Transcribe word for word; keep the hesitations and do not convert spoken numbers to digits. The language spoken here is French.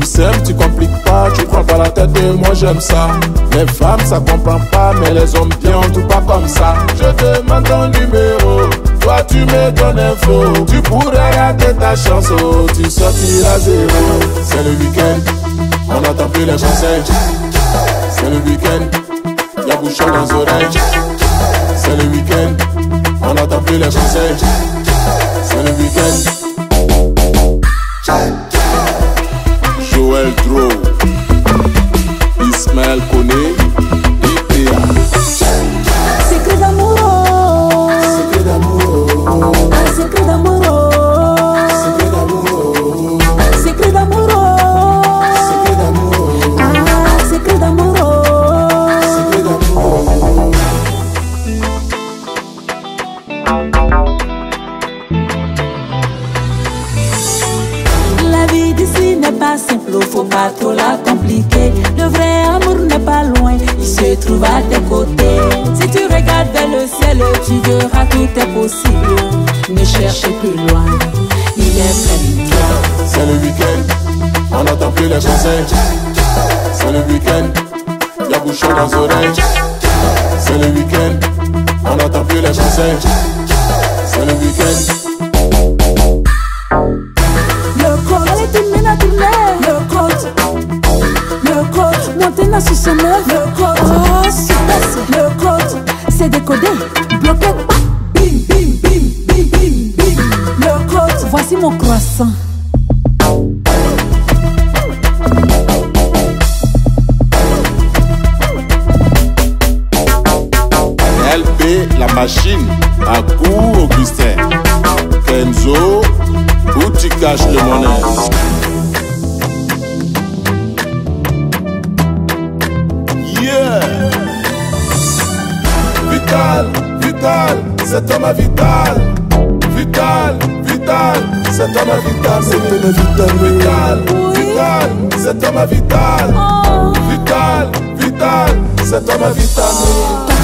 simple, tu compliques pas, tu prends pas la tête et moi j'aime ça. Les femmes ça comprend pas, mais les hommes bien on tout pas comme ça. Je te demande ton numéro, toi tu me donnes info. Tu pourrais rater ta chance, oh, tu sortiras zéro. C'est le week-end, on n'entend plus les conseils. C'est le week-end, y'a bouchon dans les oreilles. C'est le week-end, on n'entend plus les conseils. C'est le week-end. Joël Dro, Ismaël Koné, I P A. Secret d'amour, Secret d'amour, un secret d'amour, secret d'amour, secret d'amour, secret d'amour, ah, secret d'amour, secret d'amour. La vie d'ici n'est pas simple, faut pas trop la compliquer. Le vrai amour n'est pas loin, il se trouve à tes côtés. Si tu regardes vers le ciel, tu verras tout est possible. Ne cherche plus loin, il est plein de toi. C'est le week-end, on n'entend plus les conseils. C'est le week-end, y'a bouchon dans les oreilles. C'est le week-end, on n'entend plus les conseils. C'est le week-end. Le coach, allez tourner la tournée. Le coach, le coach, montez sur son œuf. Le coach, oh super, le coach, c'est décodé, bloqué, bim, bim, bim, bim, bim, bim. Le coach, voici mon croissant. L P la machine, à coup Augustin. Kenzo, où tu caches le monnaie? Yeah! Vital, Vital, cet homme est vital. Vital, Vital, cet homme est vital. Cet homme est vital, Vital, Vital, cet homme est vital. Oh. Vital, Vital, cet homme est vital.